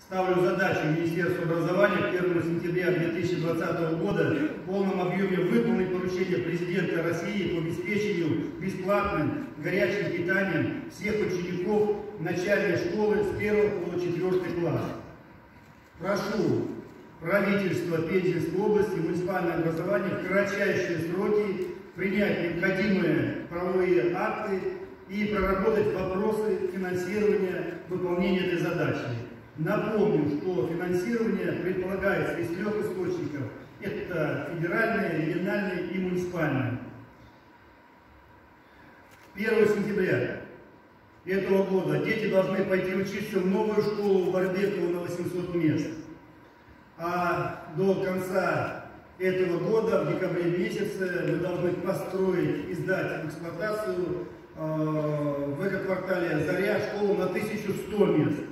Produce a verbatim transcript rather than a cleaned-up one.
ставлю задачу Министерству образования к первому сентября две тысячи двадцатого года в полном объеме выполнить поручение президента России по обеспечению бесплатным горячим питанием всех учеников начальной школы с первого по четвёртый класс. Прошу правительство Пензенской области, муниципальное образование в кратчайшие сроки принять необходимые правовые акты и проработать вопросы финансирования выполнения этой задачи. Напомню, что финансирование предполагается из трех источников. Это федеральное, региональное и муниципальное. первого сентября этого года дети должны пойти учиться в новую школу в Варбеково на восемьсот мест. А до конца этого года, в декабре месяце, мы должны построить и сдать в эксплуатацию э, в экоквартале «Заря» школу на тысячу сто мест.